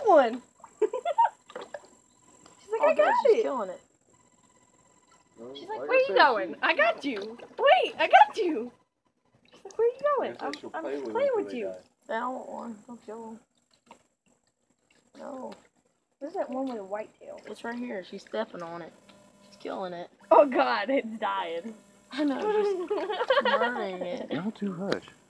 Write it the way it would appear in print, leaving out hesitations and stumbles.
got one. She's like, I got She's it. killing it. She's like, where you going? I got you. Wait, I got you. She's like, where you going? I'm just playing with you. I don't want one. Don't kill him. No. Where's that one with a white tail? It's right here. She's stepping on it. She's killing it. Oh God, it's dying. I know. She's murdering it. Y'all too hush.